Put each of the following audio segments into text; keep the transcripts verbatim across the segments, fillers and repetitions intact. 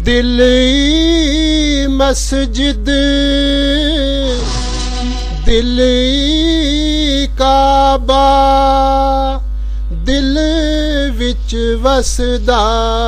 दिल मस्जिद दिल काबा दिल विच वसदा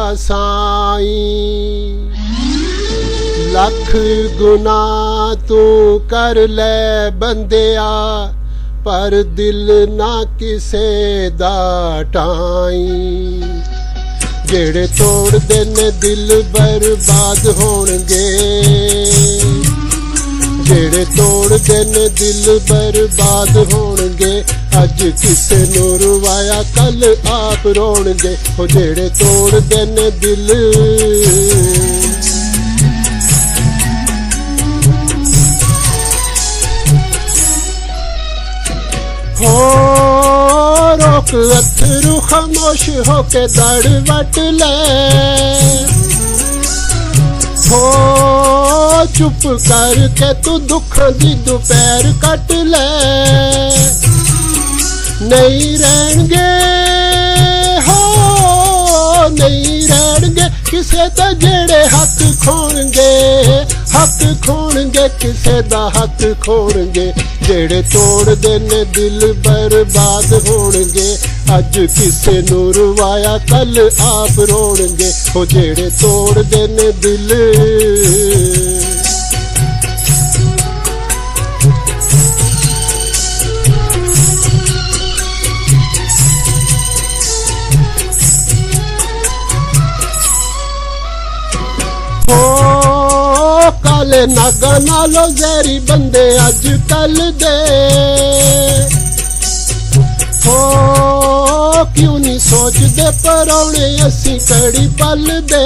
साईं। लख गुना तू कर ले बंदिया पर दिल ना किसे दा टाई। जेड़े तोड़ देन दिल बर्बाद होणगे, जेड़े तोड़ देन दिल बर्बाद होणगे। अज किसे नू रुवाया कल आप रोणगे। ओ जेड़े तोड़ देन दिल हो रोक अथरू खामोश होके दड़ वट ले। हो चुप करके तू दुख दी दोपहर कट ले। नहीं रहणगे हो नहीं रहणगे किसे दा जेड़े हक खोणगे, हक खोणगे किसे दा हक खोणगे। जेड़े तोड़ देन दिल बर्बाद होणगे। अज किसे नू रुवाया कल आप रोणगे। ओ जेड़े तोड़ देन दिल काले नागा नालों जहरी बंदे अज कल दे। हो क्यों नहीं सोचते परौने असी कड़ी पल दे।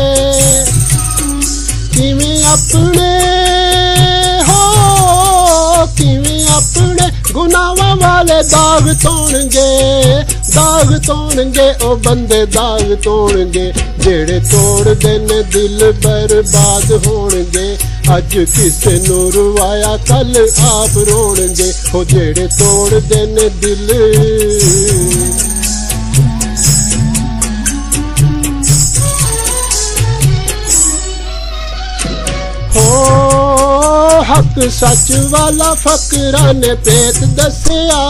किवें अपने हो किवें अपने गुनाहां वाले दाग तोड़नगे, दाग तोड़नगे ओ बंदे दाग तोड़नगे। जेड़े तोड़ देन दिल बर्बाद होणगे। अज किसे नू रुवाया कल आप रोणगे। हो जेड़े तोड़ देन दिल हो हक सच वाला फकरा ने पेत दसिया।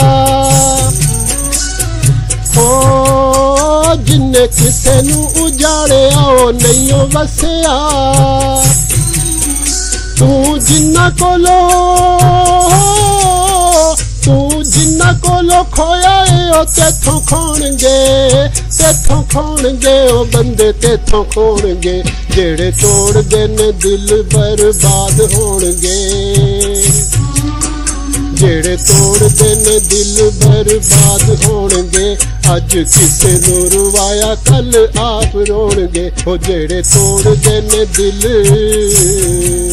हो जिन्ने किसे नू उजाड़िया ओ नहीं वसिया। तू जिन्ना कोलो तू जिन्ना कोलो खोया है ओ तेथों खोणगे, तेथों खोणगे ओ बंदे तेथों खोणगे। जेड़े तोड़ देन दिल बर्बाद होणगे। जेड़े तोड़ देन दिल बर्बाद होणगे। अज किसे नू रुवाया कल आप रोणगे। ओ जेड़े तोड़ देन दिल